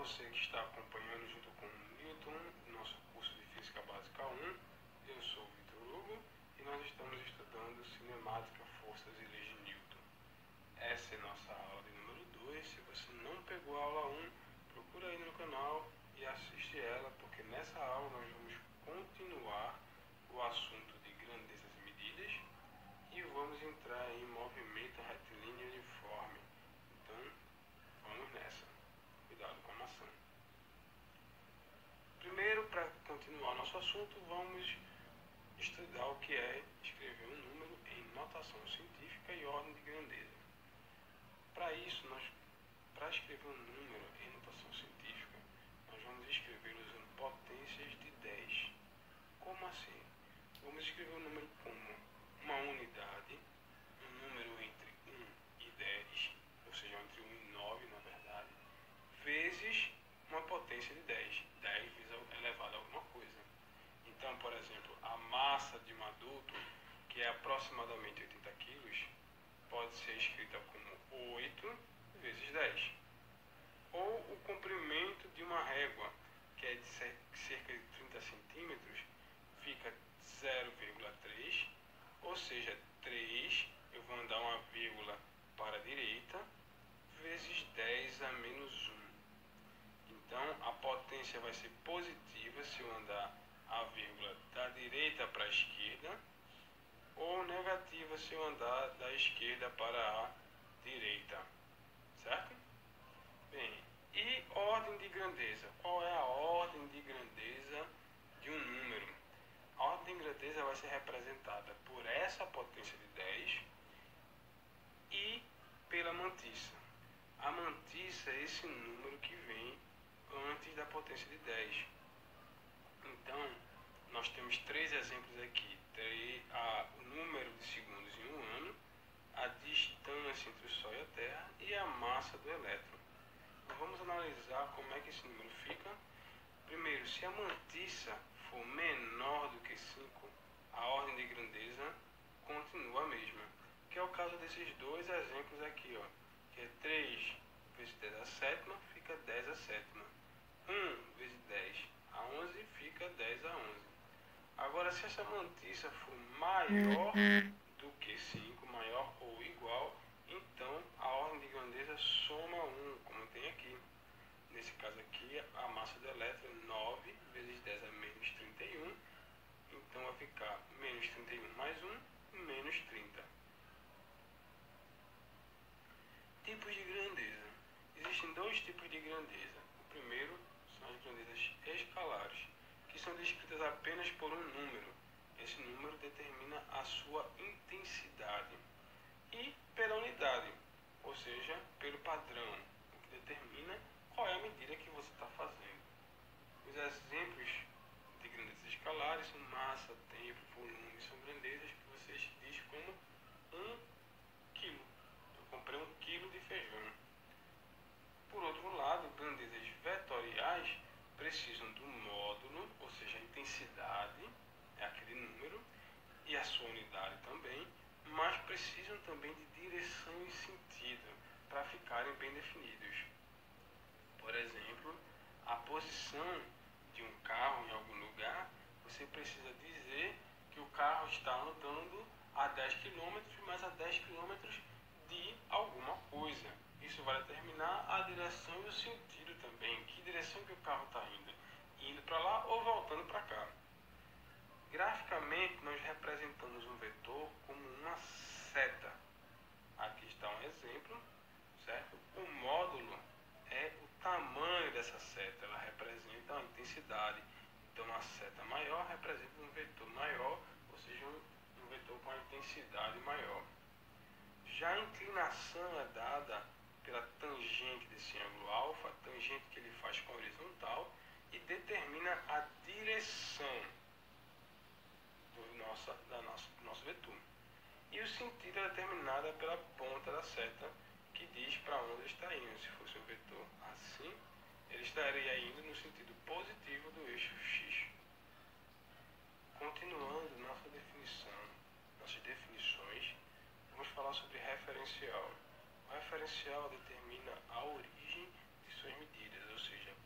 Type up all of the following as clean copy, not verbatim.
você que está acompanhando junto com o Newton, nosso curso de Física Básica 1. Eu sou o Vitor Hugo e nós estamos estudando Cinemática, Forças e Leis de Newton. Essa é a nossa aula de número 2. Se você não pegou a aula 1, procura aí no canal e assiste ela, porque nessa aula nós vamos continuar o assunto de grandezas e medidas e vamos entrar em movimento retilíneo uniforme. Então, vamos nessa. Cuidado com a maçã. Primeiro, para continuar nosso assunto, vamos estudar o que é escrever um número em notação científica e ordem de grandeza. Para isso, para escrever um número em notação científica, nós vamos escrever usando potências de 10. Como assim? Vamos escrever um número como uma unidade, um número entre 1 e 10, ou seja, entre 1 e 9, na verdade, vezes uma potência de 10. 10 vezes elevado a alguma coisa. Então, por exemplo, a massa de um adulto, que é aproximadamente 80 kg, pode ser escrita como 8 vezes 10. Ou o comprimento de uma régua, que é de cerca de 30 centímetros, fica 0,3, ou seja, 3, eu vou andar uma vírgula para a direita, vezes 10 a menos 1. Então, a potência vai ser positiva se eu andar a vírgula da direita para a esquerda, ou negativa se eu andar da esquerda para a direita, certo? Bem, e ordem de grandeza? Qual é a ordem de grandeza de um número? A ordem de grandeza vai ser representada por essa potência de 10 e pela mantissa. A mantissa é esse número que vem antes da potência de 10. Então, nós temos 3 exemplos aqui. O número de segundos em um ano, a distância entre o Sol e a Terra e a massa do elétron. Então, vamos analisar como é que esse número fica. Primeiro, se a mantissa for menor do que 5, a ordem de grandeza continua a mesma, que é o caso desses dois exemplos aqui, ó, que é 3 vezes 10 a sétima, fica 10 a sétima. 1 vezes 10 a 11, fica 10 a 11. Agora, se essa mantissa for maior do que 5, maior ou igual, então a ordem de grandeza soma 1, como tem aqui. Nesse caso aqui, a massa do elétron é 9 vezes 10 a menos 31, então vai ficar menos 31 mais 1, menos 30. Tipos de grandeza. Existem 2 tipos de grandeza. O primeiro são as grandezas escalares, que são descritas apenas por um número. Esse número determina a sua intensidade. E pela unidade, ou seja, pelo padrão, o que determina qual é a medida que você está fazendo. Os exemplos de grandezas escalares são massa, tempo, volume, são grandezas que você diz como 1 quilo. Eu comprei 1 quilo de feijão. Por outro lado, grandezas vetoriais precisam do módulo, ou seja, a intensidade, é aquele número, e a sua unidade também, mas precisam também de direção e sentido para ficarem bem definidos. Por exemplo, a posição de um carro em algum lugar, você precisa dizer que o carro está andando a 10 km, mas a 10 km de alguma coisa. Isso vai determinar a direção e o sentido também. Que direção que o carro está indo? Indo para lá ou voltando para cá. Graficamente, nós representamos um vetor como uma seta. Aqui está um exemplo, certo? O módulo é o tamanho dessa seta. Ela representa a intensidade. Então, a seta maior representa um vetor maior, ou seja, um vetor com a intensidade maior. Já a inclinação é dada pela tangente desse ângulo alfa, a tangente que ele faz com a horizontal, e determina a direção do nosso vetor. E o sentido é determinado pela ponta da seta, que diz para onde ele está indo. Se fosse um vetor assim, ele estaria indo no sentido positivo do eixo X. Continuando nossas definições, vamos falar sobre referencial. O referencial determina a origem de suas medidas, ou seja,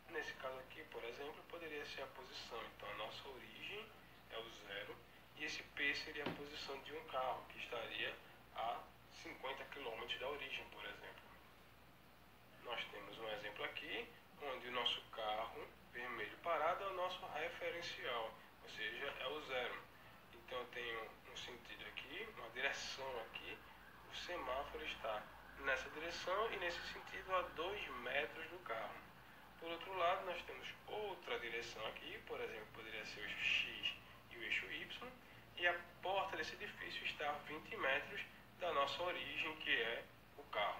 Nesse caso aqui, por exemplo, poderia ser a posição. Então, a nossa origem é o 0 e esse P seria a posição de um carro, que estaria a 50 km da origem, por exemplo. Nós temos um exemplo aqui, onde o nosso carro vermelho parado é o nosso referencial, ou seja, é o 0. Então, eu tenho um sentido aqui, uma direção aqui, o semáforo está nessa direção e nesse sentido a 2 metros do carro. Por outro lado, nós temos outra direção aqui, por exemplo, poderia ser o eixo X e o eixo Y, e a porta desse edifício está a 20 metros da nossa origem, que é o carro.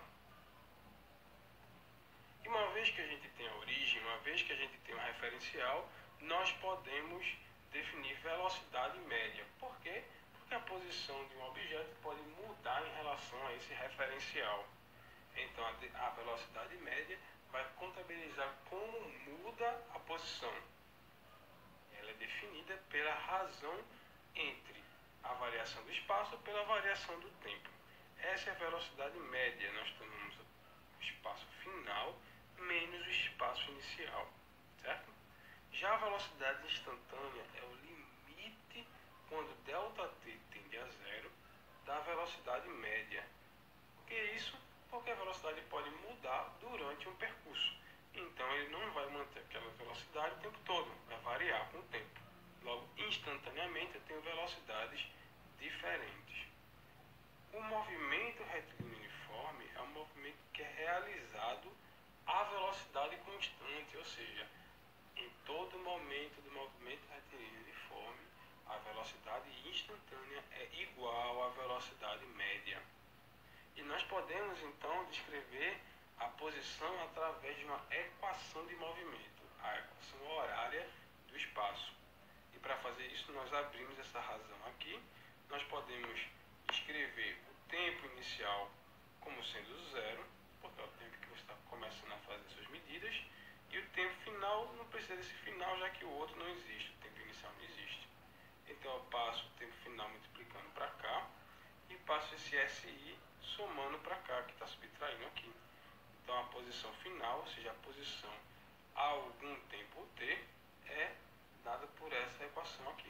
E uma vez que a gente tem a origem, uma vez que a gente tem um referencial, nós podemos definir velocidade média. Por quê? Porque a posição de um objeto pode mudar em relação a esse referencial. Então, a velocidade média vai contabilizar como muda a posição. Ela é definida pela razão entre a variação do espaço pela variação do tempo. Essa é a velocidade média. Nós tomamos o espaço final menos o espaço inicial, certo? Já a velocidade instantânea é o limite quando ΔT tende a 0 da velocidade média. Por que isso? Porque a velocidade pode mudar durante um percurso. Então, ele não vai manter aquela velocidade o tempo todo, vai variar com o tempo. Logo, instantaneamente, eu tenho velocidades diferentes. O movimento retilíneo uniforme é um movimento que é realizado a velocidade constante, ou seja, em todo momento do movimento retilíneo uniforme, a velocidade instantânea é igual à velocidade média. E nós podemos, então, descrever a posição através de uma equação de movimento, a equação horária do espaço. E para fazer isso, nós abrimos essa razão aqui. Nós podemos escrever o tempo inicial como sendo 0, porque é o tempo que você está começando a fazer suas medidas, e o tempo final não precisa desse final, já que o outro não existe, o tempo inicial não existe. Então, eu passo o tempo final multiplicando para cá, e passo esse SI somando para cá, que está subtraindo aqui. Então, a posição final, ou seja, a posição a algum tempo t, é dada por essa equação aqui.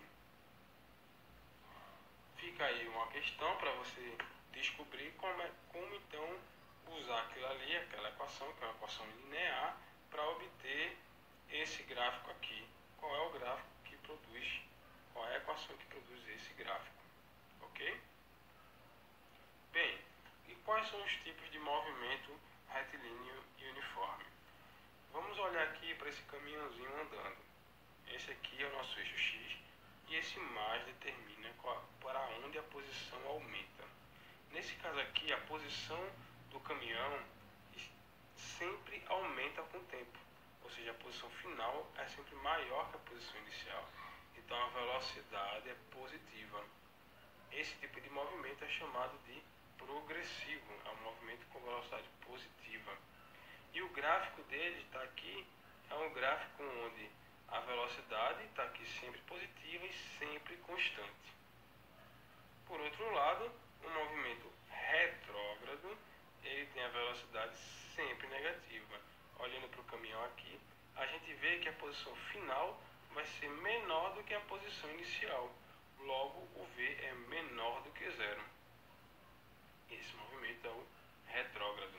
Fica aí uma questão para você descobrir como então usar aquilo ali, aquela equação, que é uma equação linear, para obter esse gráfico aqui. Qual é o gráfico que produz, qual é a equação que produz esse gráfico, ok? Bem, e quais são os tipos de movimento retilíneo e uniforme? Vamos olhar aqui para esse caminhãozinho andando. Esse aqui é o nosso eixo X e esse mais determina para onde a posição aumenta. Nesse caso aqui, a posição do caminhão sempre aumenta com o tempo, ou seja, a posição final é sempre maior que a posição inicial. Então, a velocidade é positiva. Esse tipo de movimento é chamado de progressivo, é um movimento com velocidade positiva. E o gráfico dele está aqui, é um gráfico onde a velocidade está aqui sempre positiva e sempre constante. Por outro lado, o movimento retrógrado, ele tem a velocidade sempre negativa. Olhando para o caminhão aqui, a gente vê que a posição final vai ser menor do que a posição inicial. Logo, o V é menor do que 0. Esse movimento é o retrógrado.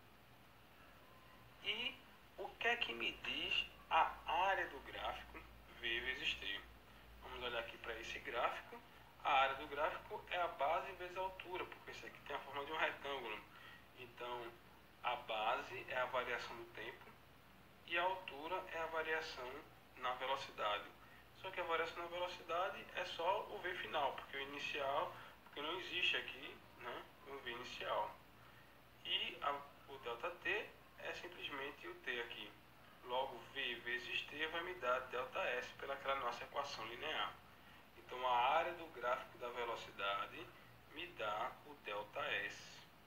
E o que é que me diz a área do gráfico V vezes T? Vamos olhar aqui para esse gráfico. A área do gráfico é a base vezes a altura, porque esse aqui tem a forma de um retângulo. Então, a base é a variação do tempo e a altura é a variação na velocidade. Só que a variação na velocidade é só o V final, porque o inicial, porque não existe aqui, né, o V inicial. E o ΔT é simplesmente o T aqui. Logo, V vezes T vai me dar ΔS pelaquela nossa equação linear. Então, a área do gráfico da velocidade me dá o ΔS.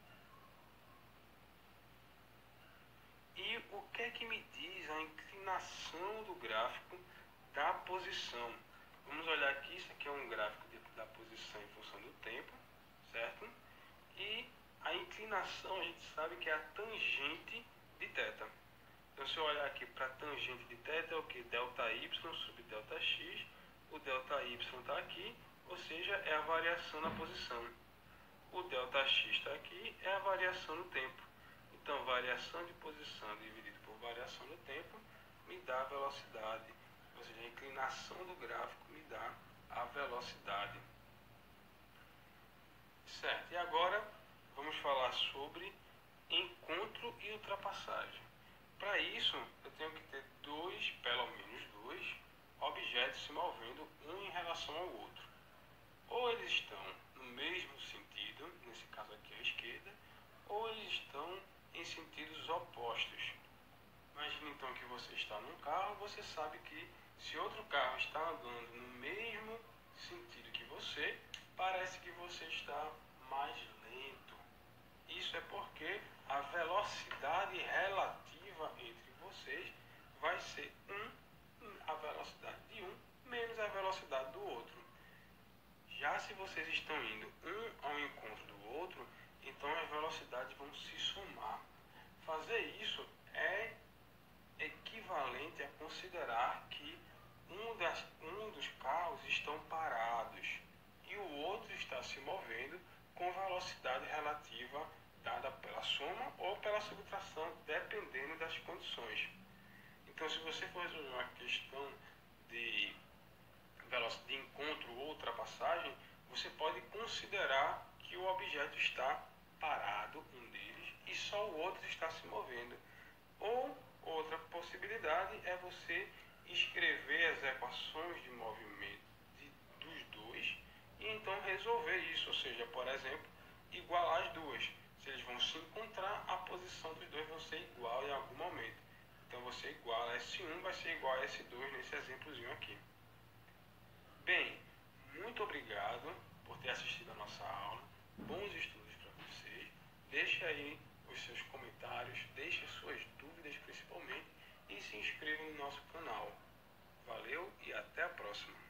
E o que é que me diz a inclinação do gráfico da posição? Vamos olhar aqui, isso aqui é um gráfico da posição em função do tempo, certo? E a inclinação, a gente sabe que é a tangente de θ. Então, se eu olhar aqui para a tangente de θ, é o que? Delta y sobre delta x. O delta y está aqui, ou seja, é a variação na posição. O delta x está aqui, é a variação no tempo. Então, variação de posição dividido por variação no tempo me dá a velocidade. Ou seja, a inclinação do gráfico me dá a velocidade. Certo, e agora vamos falar sobre encontro e ultrapassagem. Para isso, eu tenho que ter pelo menos dois objetos se movendo um em relação ao outro. Ou eles estão no mesmo sentido, nesse caso aqui à esquerda, ou eles estão em sentidos opostos. Imagine então que você está num carro, você sabe que se outro carro está andando no mesmo sentido que você, parece que você está mais lento. Isso é porque a velocidade relativa entre vocês vai ser a velocidade de um menos a velocidade do outro. Já se vocês estão indo um ao encontro do outro, então as velocidades vão se somar. Fazer isso é equivalente a considerar que um dos carros estão parados e o outro está se movendo com velocidade relativa dada pela soma ou pela subtração, dependendo das condições. Então, se você for resolver uma questão de encontro ou ultrapassagem, você pode considerar que o objeto está parado, um deles, e só o outro está se movendo. Ou outra possibilidade é você escrever as equações de movimento dos dois e então resolver isso, ou seja, por exemplo, igualar as duas. Se eles vão se encontrar, a posição dos dois vai ser igual em algum momento. Então você iguala S1 vai ser igual a S2 nesse exemplozinho aqui. Bem, muito obrigado por ter assistido a nossa aula. Bons estudos para vocês. Deixe aí os seus comentários, deixe suas dúvidas principalmente e se inscreva no nosso canal. Valeu e até a próxima.